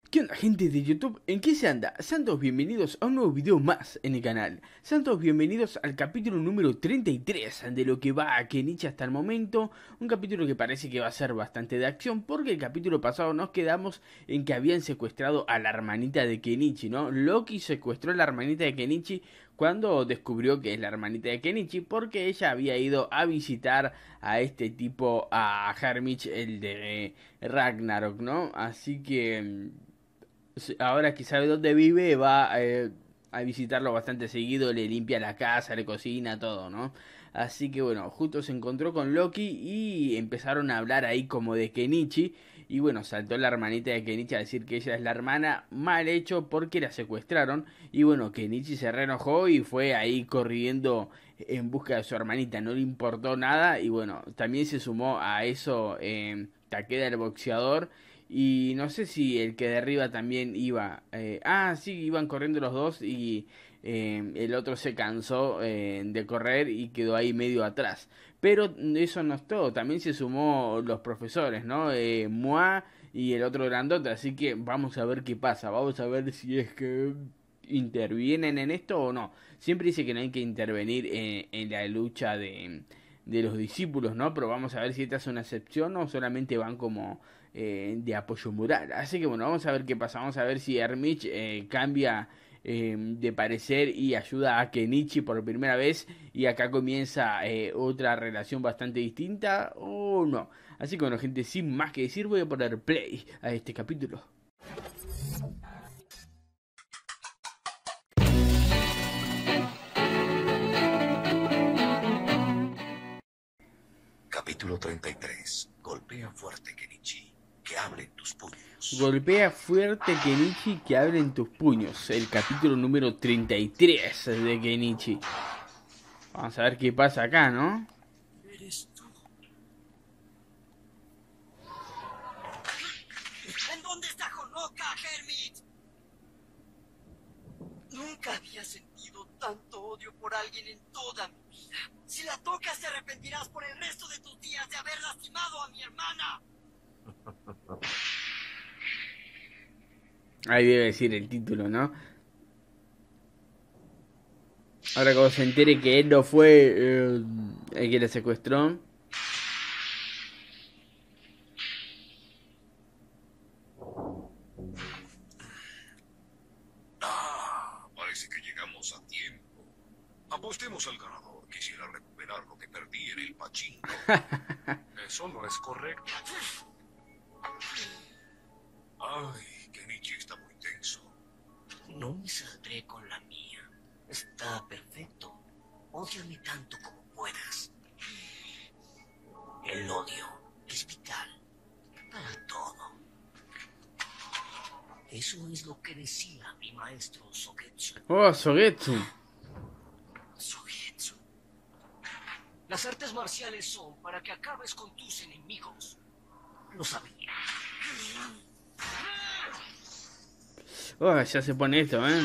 ¿Qué onda, gente de YouTube? ¿En qué se anda? Sean todos bienvenidos a un nuevo video más en el canal. Sean todos bienvenidos al capítulo número 33 de lo que va a Kenichi hasta el momento. Un capítulo que parece que va a ser bastante de acción, porque el capítulo pasado nos quedamos en que habían secuestrado a la hermanita de Kenichi, ¿no? Loki secuestró a la hermanita de Kenichi cuando descubrió que es la hermanita de Kenichi, porque ella había ido a visitar a este tipo, a Hermich, el de Ragnarok, ¿no? Así que ahora que sabe dónde vive, va a visitarlo bastante seguido, le limpia la casa, le cocina, todo, ¿no? Así que bueno, justo se encontró con Loki y empezaron a hablar ahí como de Kenichi. Y bueno, saltó la hermanita de Kenichi a decir que ella es la hermana, mal hecho porque la secuestraron. Y bueno, Kenichi se reenojó y fue ahí corriendo en busca de su hermanita, no le importó nada. Y bueno, también se sumó a eso Takeda el boxeador. Y no sé si el que derriba también iba. Sí, iban corriendo los dos y el otro se cansó de correr y quedó ahí medio atrás. Pero eso no es todo, también se sumó los profesores, ¿no? Moa y el otro grandote, así que vamos a ver qué pasa, vamos a ver si es que intervienen en esto o no. Siempre dice que no hay que intervenir en la lucha de los discípulos, ¿no? Pero vamos a ver si esta es una excepción o solamente van como de apoyo moral. Así que bueno, vamos a ver qué pasa. Vamos a ver si Hermich cambia de parecer y ayuda a Kenichi por primera vez. Y acá comienza otra relación bastante distinta o no. Así que bueno, gente, sin más que decir, voy a poner play a este capítulo. Capítulo 33. Golpea fuerte, Kenichi. Que hablen tus puños. Golpea fuerte, Kenichi, que hablen tus puños. El capítulo número 33 de Kenichi. Vamos a ver qué pasa acá, ¿no? Eres tú. ¿En dónde está Honoka, Hermit? Nunca había sentido tanto odio por alguien en toda mi vida. Si la tocas, te arrepentirás por el resto de tus días de haber lastimado a mi hermana. Ahí debe decir el título, ¿no? Ahora cuando se entere que él no fue el que la secuestró. Parece que llegamos a tiempo. Apostemos al ganador. Quisiera recuperar lo que perdí en el pachinko. Eso no es correcto. Ay, Kenichi está muy tenso. No me saldré con la mía. Está perfecto. Ódiame tanto como puedas. El odio es vital para todo. Eso es lo que decía mi maestro Sogetsu. Oh, Sogetsu. Sogetsu. Las artes marciales son para que acabes con tus enemigos. Lo sabía. Oh, ya se pone esto, ¿eh?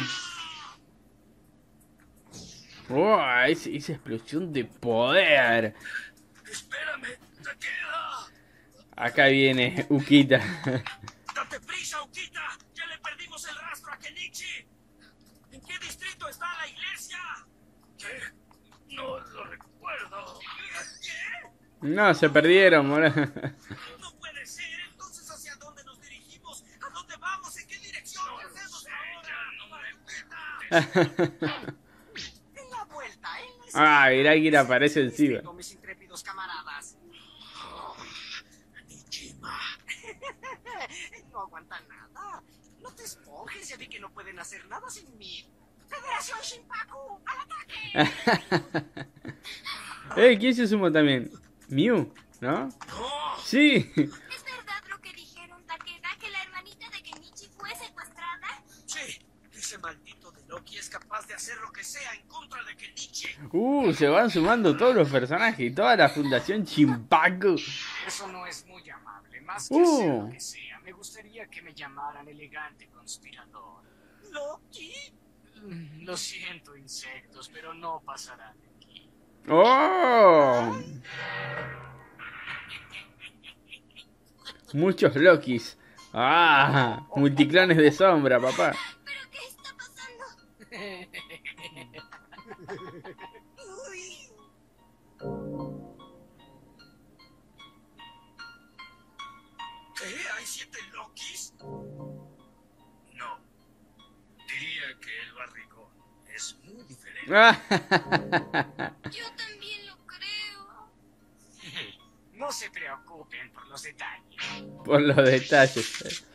Oh, esa explosión de poder. ¡Espérame! ¡Takeda! Acá viene Ukita. ¡Date prisa, Ukita! ¡Ya le perdimos el rastro a Kenichi! ¿En qué distrito está la iglesia? ¿Qué? No lo recuerdo. ¿Qué? No, se perdieron, mora. No puede ser. Entonces, ¿hacia dónde nos dirigimos? ¿A dónde vamos? ¿En qué dirección? ¿Qué hacemos ahora? En la vuelta, en la esquina. Ah, Iragi aparece encima. Mis intrépidos camaradas. Nijima. No aguanta nada. No te esponjes, ya vi que no pueden hacer nada sin mí. Federación Shinpaku, al ataque. ¿Quién se sumó también? Mew, ¿no? ¡No! Sí. ¿Es verdad lo que dijeron, Takeda, que la hermanita de Kenichi fue secuestrada? Sí, ese maldito de Loki es capaz de hacer lo que sea en contra de Kenichi. Se van sumando todos los personajes y toda la fundación Chimpaku. Eso no es muy amable. Más que hacer lo que sea, me gustaría que me llamaran elegante conspirador. ¿Loki? Lo siento, insectos, pero no pasarán de aquí. Muchos Lokis. Ah, multiclones de sombra, papá. ¿Pero qué está pasando? ¿Qué? ¿Hay 7 Lokis? No. Diría que el barrigón es muy diferente. Yo también lo creo. No se preocupen por los detalles. Por los detalles.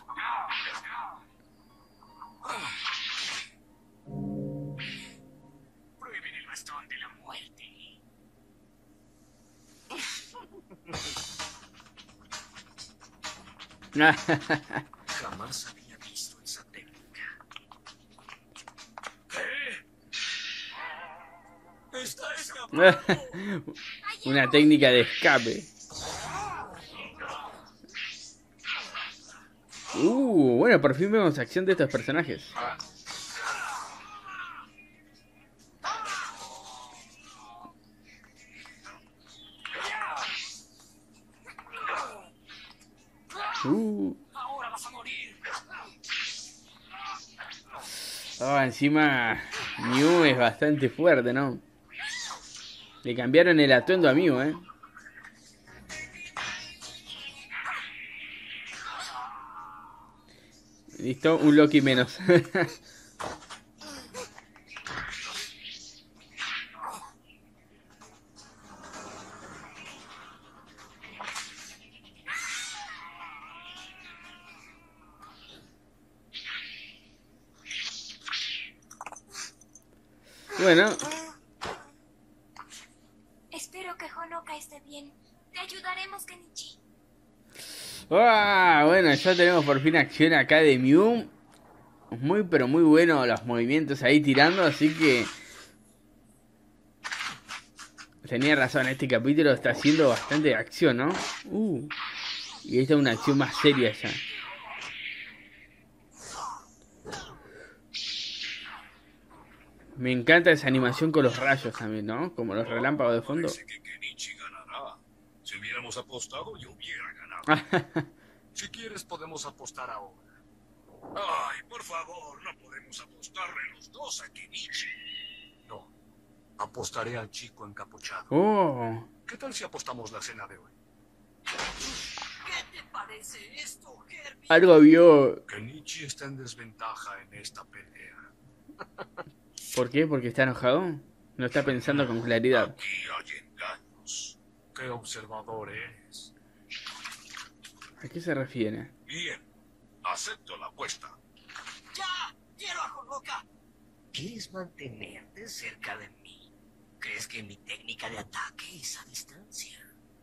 Prueben el bastón de la muerte. Jamás había visto esa técnica. ¿Qué? ¡Está escapando! Una técnica de escape. Bueno, por fin vemos acción de estos personajes. Ahora vas a morir. Encima Mew es bastante fuerte, ¿no? Le cambiaron el atuendo a Mew, ¿eh? Listo, un Loki menos. Bueno. Espero que Honoka esté bien. Te ayudaremos, Kenichi. Bueno, ya tenemos por fin acción acá de Mew. Muy pero muy bueno los movimientos ahí tirando, así que... Tenía razón, este capítulo está haciendo bastante acción, ¿no? Y esta es una acción más seria ya. Me encanta esa animación con los rayos también, ¿no? Como los relámpagos de fondo. Parece que Kenichi ganará. Si hubiéramos apostado, yo hubiera ganado. Si quieres, podemos apostar ahora. Ay, por favor, no podemos apostarle los dos a Kenichi. No, apostaré al chico encapuchado. ¿Qué tal si apostamos la cena de hoy? ¿Qué te parece esto, Herbie? Algo vio. Kenichi está en desventaja en esta pelea. ¿Por qué? ¿Porque está enojado? No está pensando con claridad. Aquí hay engaños. ¿Qué observador eres? ¿A qué se refiere? Bien, acepto la apuesta. ¡Ya! ¡Quiero a Honoka! ¿Quieres mantenerte cerca de mí? ¿Crees que mi técnica de ataque es a distancia?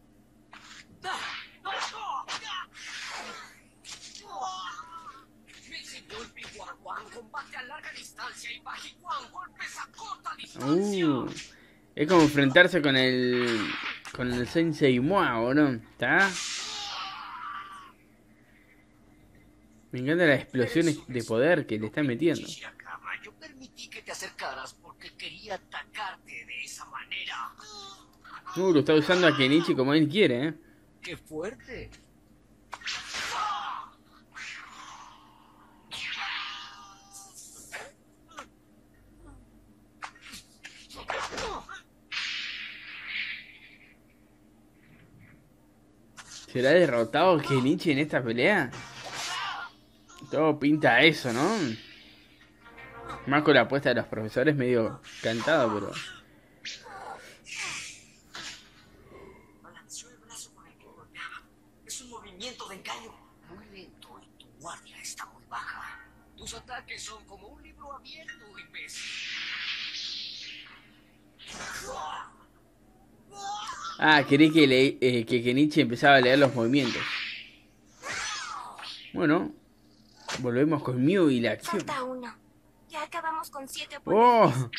Combate a larga distancia y Bajiwan golpes a corta distancia. Es como enfrentarse con el Sensei Moa, ¿no? ¿Está? Me encantan las explosiones de poder que le están metiendo. Yo permití que te acercaras porque quería atacarte de esa manera. Lo está usando a Kenichi como él quiere, ¿eh? ¡Qué fuerte! ¿Será derrotado Kenichi en esta pelea? Todo pinta a eso, ¿no? Más con la apuesta de los profesores medio cantado, pero... Balanceó el brazo con el que golpeaba. Es un movimiento de engaño muy lento y tu guardia está muy baja. Tus ataques son como un libro abierto, imbécil. Quería que Kenichi empezaba a leer los movimientos. Bueno, volvemos con Mew y la acción. Falta uno. Ya acabamos con 7 oponentes.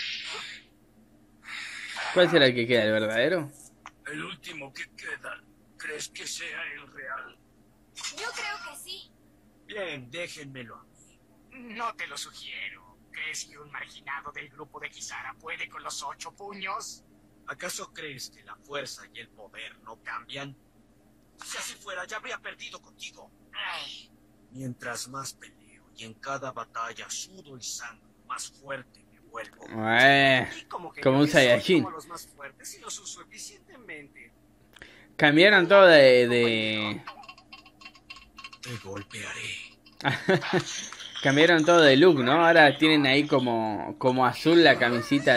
¿Cuál será el que queda, el verdadero? El último que queda, ¿crees que sea el real? Yo creo que sí. Bien, déjenmelo a mí. No te lo sugiero. ¿Crees que un marginado del grupo de Kisara puede con los 8 puños? ¿Acaso crees que la fuerza y el poder no cambian? Si así fuera, ya habría perdido contigo. Ay, Mientras más peleo y en cada batalla sudo y sangro, más fuerte me vuelvo. Y como como un yo que soy Saiyajin. como los más fuertes y los uso eficientemente. Cambiaron todo de... Te golpearé. Cambiaron todo de look, ¿no? Ahora tienen ahí como azul la camisita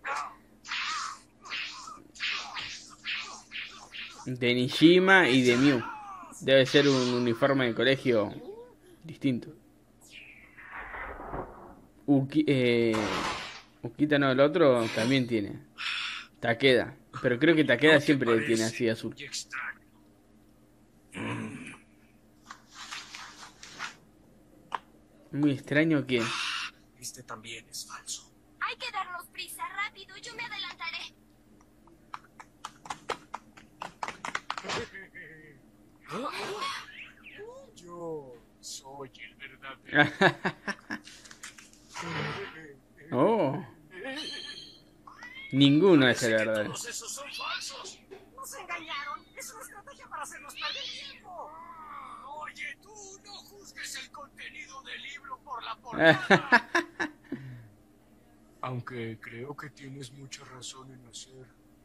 de Nishima y de Mew. Debe ser un uniforme de colegio distinto. Ukita no, el otro también tiene. Takeda. Pero creo que Takeda ¿No te siempre parece tiene así azul. muy extraño? Muy extraño que... Este también es falso. Hay que darnos prisa, rápido, yo me adelantaré. Yo soy el verdadero. Oh. Ninguno es el verdadero. Todos esos son falsos. Nos engañaron. Es una estrategia para hacernos perder tiempo. Oye, tú no juzgues el contenido del libro por la portada. Aunque creo que tienes mucha razón en hacer.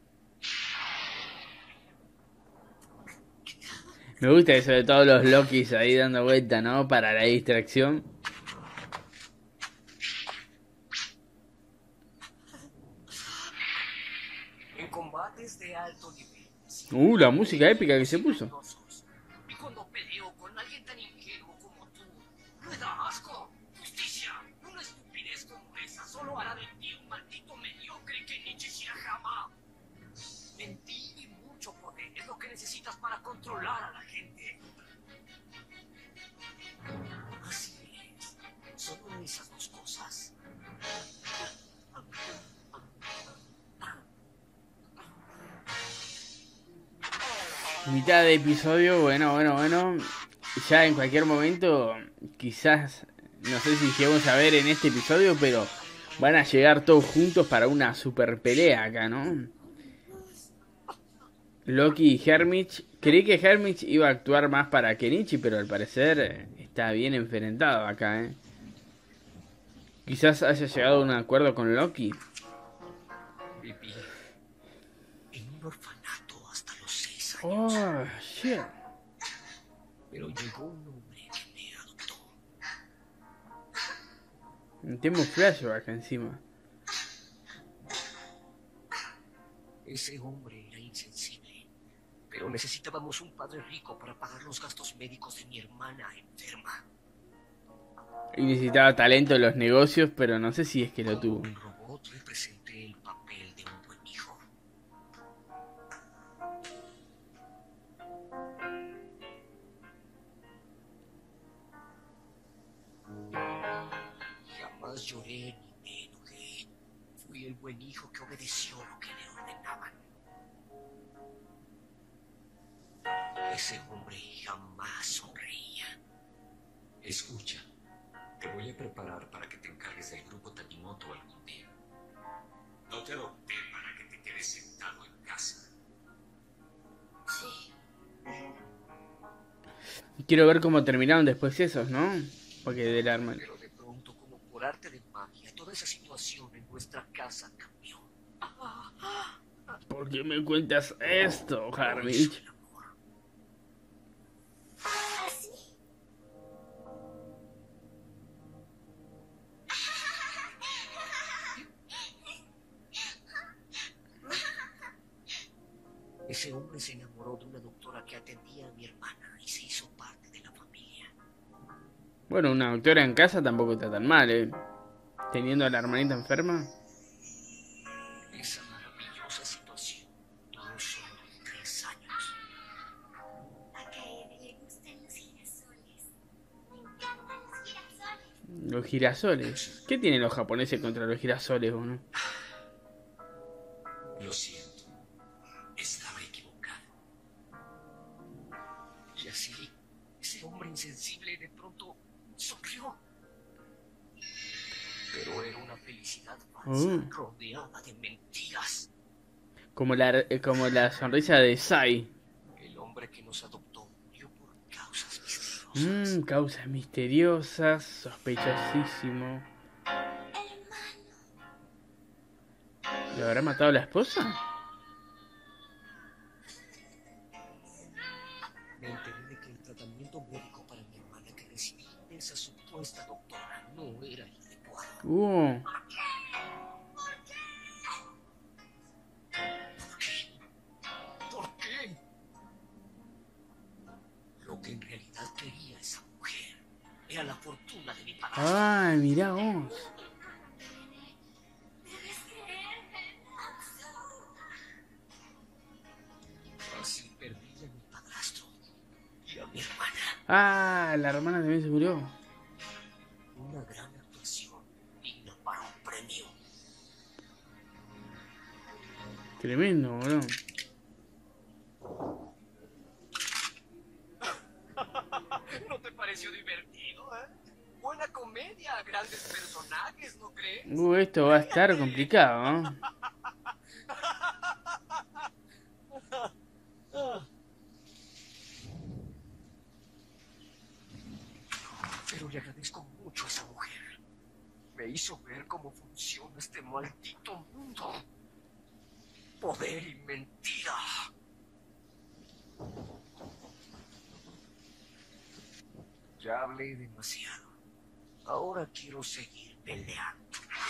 Me gusta eso de todos los Lokis ahí dando vuelta, ¿no? Para la distracción. En combates de alto nivel. La música épica que se puso. Y cuando peleo con alguien tan ingenuo como tú, me da asco. Justicia, una estupidez como esa solo hará de ti un maldito mediocre que Nietzsche Shirahama. Mentir y mucho poder es lo que necesitas para controlar a la gente. Así es, solo esas dos cosas. Mitad de episodio, bueno. Ya en cualquier momento, quizás, no sé si llegamos a ver en este episodio, pero van a llegar todos juntos para una super pelea acá, ¿no? Loki y Hermich. Creí que Hermich iba a actuar más para Kenichi, pero al parecer está bien enfrentado acá, ¿eh? Quizás haya llegado a un acuerdo con Loki. Viví en un orfanato hasta los 6 años. Oh, shit. Pero llegó un hombre que me adoptó. Tenemos flashback encima. Ese hombre era insensible, pero necesitábamos un padre rico para pagar los gastos médicos de mi hermana enferma. Y necesitaba talento en los negocios, pero no sé si es que lo tuvo. Un robot representé el papel de un buen hijo. Jamás lloré ni me enojé. Fui el buen hijo que obedeció lo que le ordenaban. Ese hombre jamás sonreía. Escucha, te voy a preparar para que te encargues del grupo Tanimoto algún día. No te adopté para que te quedes sentado en casa. Sí. Quiero ver cómo terminaron después esos, ¿no? Porque del arma. Pero de pronto, como por arte de magia, toda esa situación en nuestra casa cambió. ¿Por qué me cuentas esto, Hermich? El amor. ¿Así? Ese hombre se enamoró de una doctora que atendía a mi hermana y se hizo parte de la familia. Bueno, una doctora en casa tampoco está tan mal, ¿eh? Teniendo a la hermanita enferma. Esa maravillosa situación duró solo 3 años. A Kaede le gustan los girasoles. Me encantan los girasoles. Los girasoles. ¿Qué tienen los japoneses contra los girasoles, no? Lo siento, estaba equivocado. Y así, ese hombre insensible de pronto sonrió. Pero era una felicidad falsa, rodeada de mentiras. Como la sonrisa de Sai. El hombre que nos adoptó murió por causas misteriosas. cosas. Causas misteriosas, sospechosísimo. ¿Le habrá matado a la esposa? Me enteré de que el tratamiento médico para mi hermana que recibí de esa supuesta doctora no era el adecuado. ¿Por qué? ¿Por qué? Lo que en realidad quería esa mujer era la fortuna de mi padrastro. Ay, mirá vos. Debes creerme, Así perdí a mi padrastro y a mi hermana. Ah, la hermana también se murió. Una gran actuación digna para un premio. Tremendo, bro. ¿No te pareció divertido, eh? Buena comedia, grandes personajes, ¿no crees? Esto va a estar complicado, ¿no? Pero le agradezco mucho a esa mujer. Me hizo ver cómo funciona este maldito mundo. Poder y mentira. Ya hablé demasiado. Ahora quiero seguir peleando.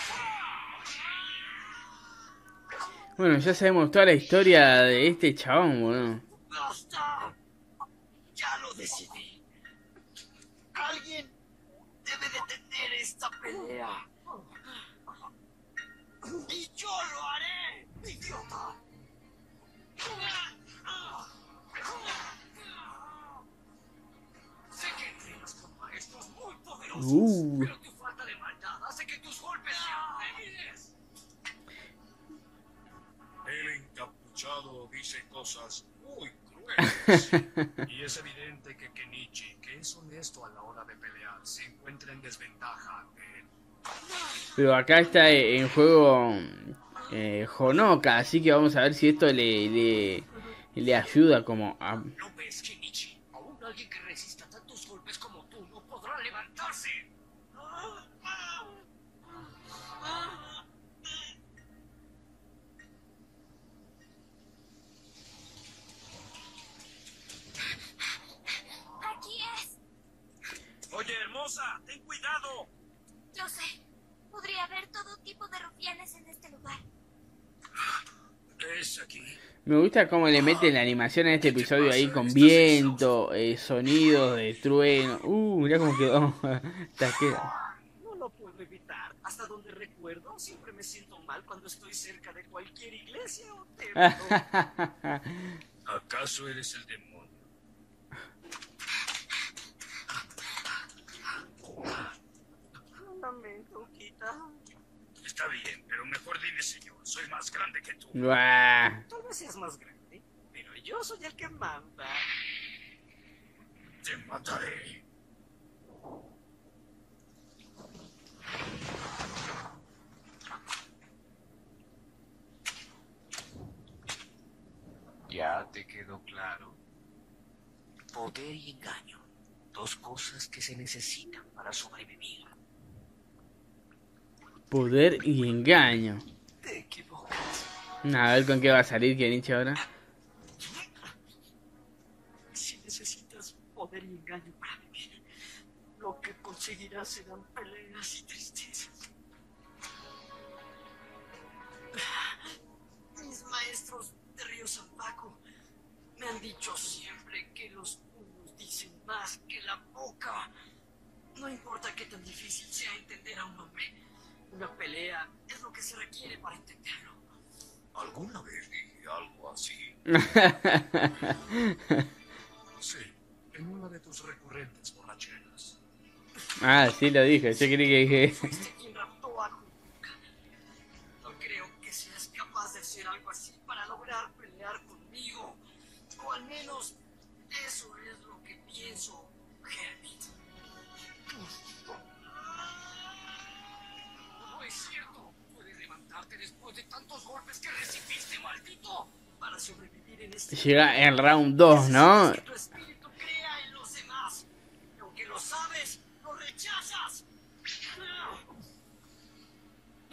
Bueno, ya sabemos toda la historia de este chabón, boludo. ¡Basta! Ya lo decidí. Alguien debe detener esta pelea. Y yo lo haré, idiota. Sé que entrenas con maestros muy poderosos, pero tu falta de maldad hace que tus golpes sean débiles. El encapuchado dice cosas muy crueles. Y es evidente que Kenichi, que es honesto a la hora de pelear, se encuentra en desventaja ante él. Pero acá está en juego Honoka, así que vamos a ver si esto le ayuda como a... ¿No ves, Kenichi? Aún alguien que resista tantos golpes como tú no podrá levantarse. aquí es. Oye, hermosa, ten cuidado. Lo sé. Podría haber todo tipo de rufianes en este lugar. Es aquí. Me gusta cómo le meten la animación en este episodio ahí con viento, sonidos de trueno. Mirá cómo quedó. No lo puedo evitar. Hasta donde recuerdo, siempre me siento mal cuando estoy cerca de cualquier iglesia o templo. ¿Acaso eres el demonio? Lamento, Kita. Está bien, pero mejor dime, señor. Soy más grande que tú. Buah. Tal vez seas más grande, pero yo soy el que manda. Te mataré. ¿Ya te quedó claro? Poder y engaño. Dos cosas que se necesitan para sobrevivir. Poder y engaño. Te equivocas. A ver con qué va a salir Kenichi ahora. Si necesitas poder y engaño para vivir, lo que conseguirás serán peleas y tristezas. Mis maestros de Río Zampaco me han dicho siempre que los puños dicen más que la boca. No importa qué tan difícil sea entender a un hombre, una pelea es lo que se requiere para entenderlo. ¿Alguna vez dije algo así? Sí, en una de tus recurrentes borracheras. Sí lo dije, yo creí que dije... Fuiste quien raptó a Kuruka. No creo que seas capaz de hacer algo así para lograr pelear conmigo. O al menos eso es lo que pienso, Hermit. No es cierto. Puedes levantarte después de tantos golpes que recibiste, maldito. Para sobrevivir en este... Llega en round 2, ¿no? Que tu espíritu crea en los demás.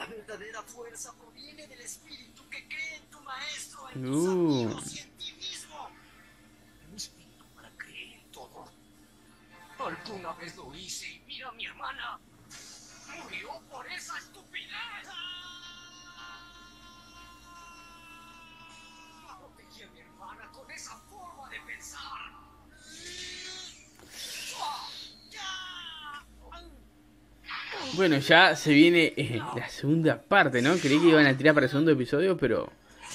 verdadera fuerza proviene del espíritu que cree en tu maestro, en tus amigos y en ti mismo. Un espíritu para creer en todo. Alguna vez lo hice y mira a mi hermana. Murió por esa estupidez. Protegí a mi hermana con esa forma de pensar. Bueno, ya se viene la segunda parte, ¿no? Creí que iban a tirar para el segundo episodio, pero...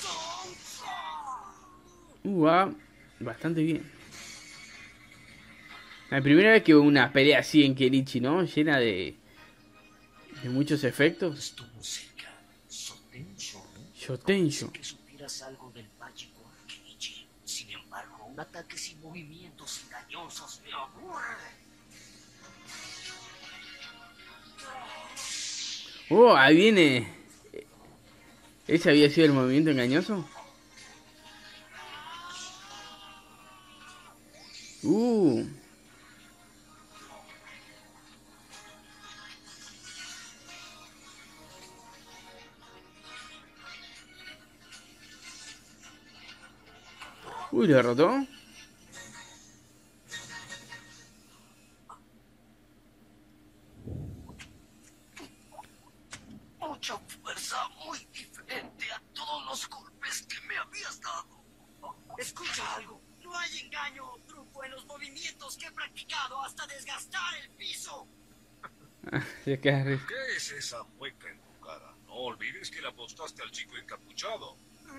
va bastante bien. La primera vez que hubo una pelea así en Kenichi, ¿no? Llena de muchos efectos. Estuvo cerca. Sotensho. Shotensho. Que supieras algo del mágico Kenichi. Sin embargo, un ataque sin movimientos engañosos me aburre. Oh, ahí viene. ¿Ese había sido el movimiento engañoso? Uy, lo derrotó. Mucha fuerza, muy diferente a todos los golpes que me habías dado. Escucha algo. No hay engaño o truco en los movimientos que he practicado hasta desgastar el piso. Se queda re- ¿Qué es esa mueca en tu cara? No olvides que le apostaste al chico encapuchado.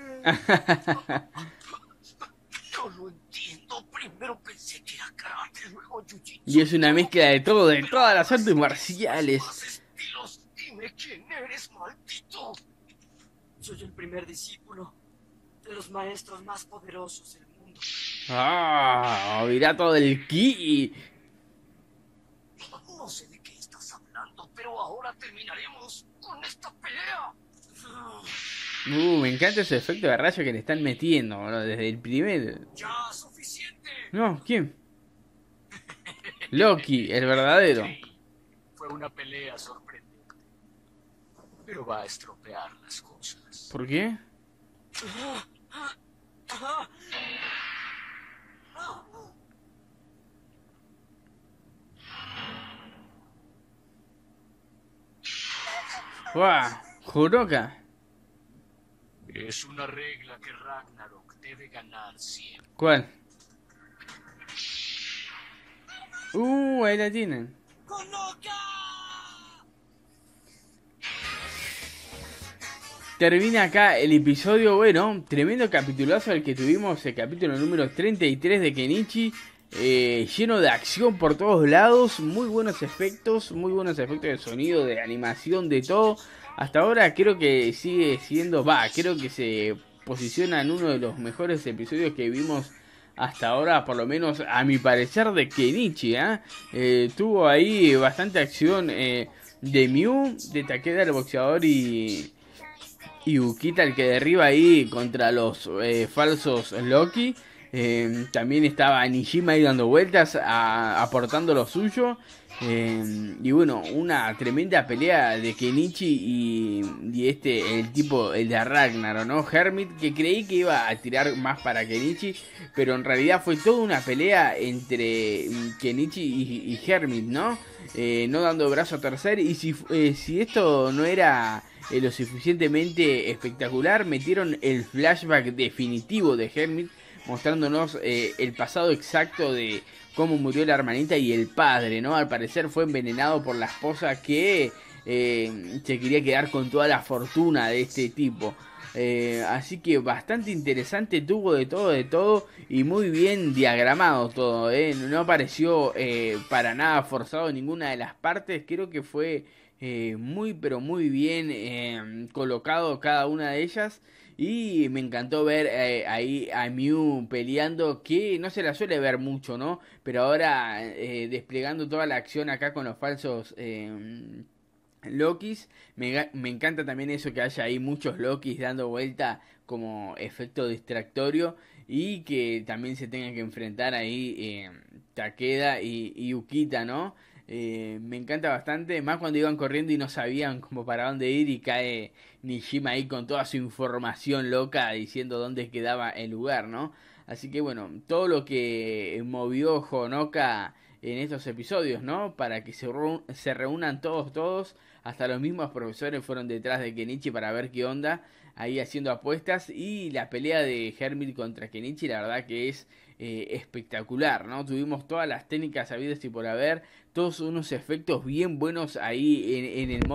No lo entiendo. Primero pensé que era karate, luego jiu-jitsu. Y es una mezcla de todo, de todas las artes marciales. Más estilos. Dime quién eres, maldito. Soy el primer discípulo de los maestros más poderosos del mundo. Mirá todo el ki. No sé de qué estás hablando, pero ahora terminaremos con esta pelea. Me encanta ese efecto de rayo que le están metiendo, bro, desde el primer... Ya, suficiente. No, ¿quién? Loki, el verdadero. Sí, fue una pelea sorprendente, pero va a estropear las cosas. ¿Por qué? ¡Guau! ¡Juroka! Es una regla que Ragnarok debe ganar siempre. ¿Cuál? Ahí la tienen. Termina acá el episodio, bueno, tremendo capitulazo el que tuvimos, el capítulo número 33 de Kenichi, lleno de acción por todos lados, muy buenos efectos de sonido, de animación, de todo. Hasta ahora creo que sigue siendo, creo que se posiciona en uno de los mejores episodios que vimos hasta ahora, por lo menos a mi parecer, de Kenichi. Tuvo ahí bastante acción de Mew, de Takeda el boxeador y Ukita el que derriba ahí contra los falsos Loki. También estaba Nijima ahí dando vueltas, aportando lo suyo. Y bueno, una tremenda pelea de Kenichi y el de Ragnarok, ¿no? Hermit, que creí que iba a tirar más para Kenichi, pero en realidad fue toda una pelea entre Kenichi y Hermit, ¿no? No dando brazo a torcer. Y si esto no era lo suficientemente espectacular, metieron el flashback definitivo de Hermit, mostrándonos el pasado exacto de cómo murió la hermanita y el padre, ¿no? Al parecer fue envenenado por la esposa que se quería quedar con toda la fortuna de este tipo. Así que bastante interesante, tuvo de todo y muy bien diagramado todo, no pareció para nada forzado en ninguna de las partes. Creo que fue muy pero muy bien colocado cada una de ellas. Y me encantó ver ahí a Mew peleando, que no se la suele ver mucho, ¿no? Pero ahora desplegando toda la acción acá con los falsos Lokis. Me encanta también eso, que haya ahí muchos Lokis dando vuelta como efecto distractorio. Y que también se tengan que enfrentar ahí Takeda y Ukita, ¿no? Me encanta bastante, más cuando iban corriendo y no sabían como para dónde ir y cae Nishima ahí con toda su información loca diciendo dónde quedaba el lugar, ¿no? Así que bueno, todo lo que movió Honoka en estos episodios, ¿no? Para que se reúnan todos, hasta los mismos profesores fueron detrás de Kenichi para ver qué onda, ahí haciendo apuestas, y la pelea de Hermit contra Kenichi, la verdad que es espectacular, ¿no? Tuvimos todas las técnicas habidas y por haber, todos unos efectos bien buenos ahí en el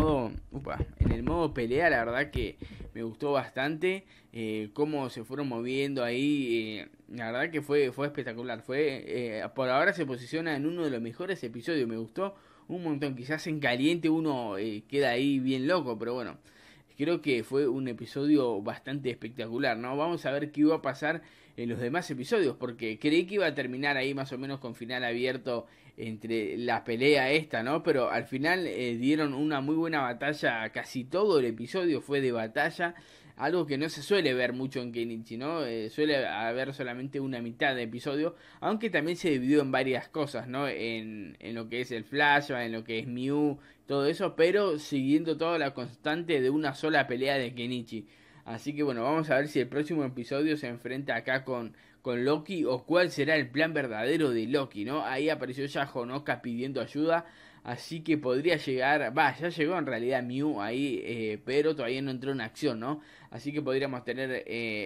modo pelea, la verdad que me gustó bastante cómo se fueron moviendo ahí, la verdad que fue espectacular, por ahora se posiciona en uno de los mejores episodios, me gustó un montón, quizás en caliente uno queda ahí bien loco, pero bueno, creo que fue un episodio bastante espectacular, ¿no? Vamos a ver qué iba a pasar en los demás episodios, porque creí que iba a terminar ahí más o menos con final abierto entre la pelea esta, ¿no? Pero al final dieron una muy buena batalla, casi todo el episodio fue de batalla, algo que no se suele ver mucho en Kenichi, ¿no? Suele haber solamente una mitad de episodio, aunque también se dividió en varias cosas, ¿no? En lo que es el Flash, en lo que es Mew, todo eso, pero siguiendo toda la constante de una sola pelea de Kenichi. Así que bueno, vamos a ver si el próximo episodio se enfrenta acá con Loki, o cuál será el plan verdadero de Loki, ¿no? Ahí apareció ya Honoka pidiendo ayuda, así que podría llegar, ya llegó en realidad Mew ahí, pero todavía no entró en acción, ¿no? Así que podríamos tener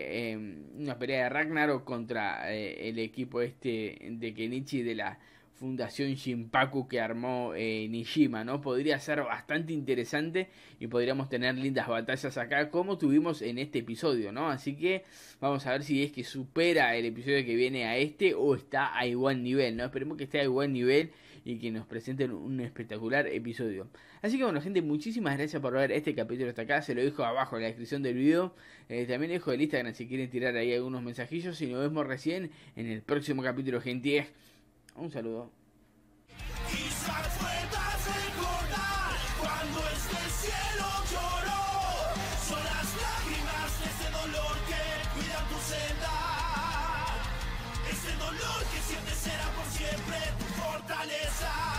una pelea de Ragnarok contra el equipo de Kenichi de la Fundación Shinpaku que armó Nishima, ¿no? Podría ser bastante interesante y podríamos tener lindas batallas acá como tuvimos en este episodio, ¿no? Así que vamos a ver si es que supera el episodio que viene a o está a igual nivel, ¿no? Esperemos que esté a igual nivel y que nos presenten un espectacular episodio. Así que bueno, gente, muchísimas gracias por ver este capítulo hasta acá. Se lo dejo abajo en la descripción del video. También dejo el Instagram si quieren tirar ahí algunos mensajillos. Y nos vemos recién en el próximo capítulo, gente. Un saludo. Quizás puedas recordar cuando este cielo lloró. Son las lágrimas de ese dolor que cuida tu senda. Ese dolor que siempre será por siempre tu fortaleza.